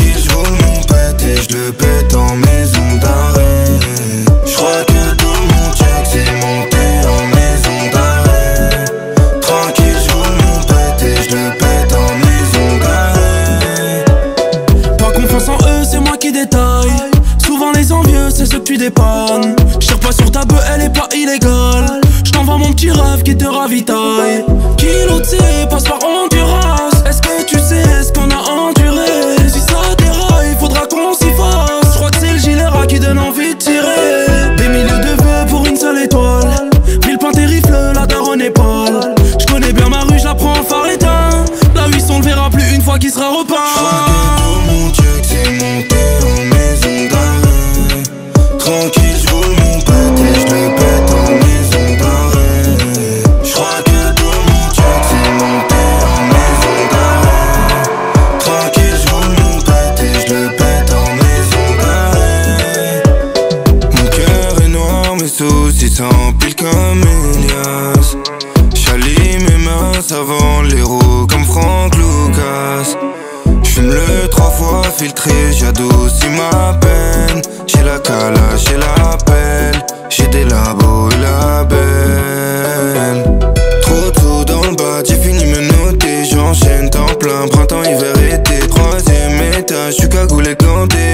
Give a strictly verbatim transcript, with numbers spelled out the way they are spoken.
Tranquille, j'roule mon pète et j'le pète en maison d'arrêt. J'crois que tout mon check s'est monté en maison d'arrêt. Tranquille, j'roule mon pète et j'le pète en maison d'arrêt. Pas confiance en eux, c'est moi qui détaille. Souvent les envieux, c'est ceux que tu dépannes. J'tire pas sur ta bœuf, elle est pas illégale. J't'envoie mon petit rêve qui te ravitaille. Kilo de C, passe par Honduras. Est-ce que tu sais ce qu'on a enduré? Si ça déraille, faudra qu'on s'y fasse. J'crois que c'est le gilet qui donne envie de tirer. Des milliers de vœux pour une seule étoile. Villepin terrifle, la daronne est pâle. J'connais bien ma rue, j'la prends en phare éteint. La huit on le verra plus une fois qu'il sera repeint. J'crois que tout mon check s'est monté en maison d'arrêt. Tranquille, j'roule mon pète et j'le pète en maison d'arrêt. J'crois que tout mon check s'est monté en maison d'arrêt. Tranquille, j'roule mon pète et j'le pète en maison d'arrêt. Mon cœur est noir, mes soucis s'empilent comme Elias. J'allie mes mains avant les roues comme Frank Lucas. J'fume le trois fois filtré, j'adoucis ma peine. J'ai la calage, j'ai la pelle. J'ai des labos et la belle. Trop tôt dans le bas, j'ai fini me noter. J'enchaîne temps plein, printemps, hiver, été. Troisième étage, j'suis cagoulé ganté.